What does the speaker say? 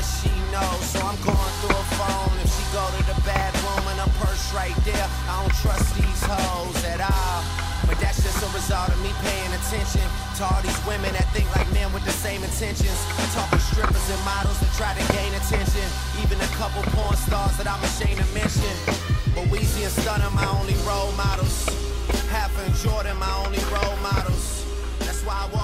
what she knows. So I'm going through her phone. If she go to the bathroom and her purse right there, I don't trust these hoes at all. But that's just a result of me paying attention to all these women that think like men with the same intentions. Talking strippers and models that try to gain attention. Even a couple porn stars that I'm ashamed to mention. But Weezy and Stunner my only role models. Half and Jordan my only role models. That's why I walk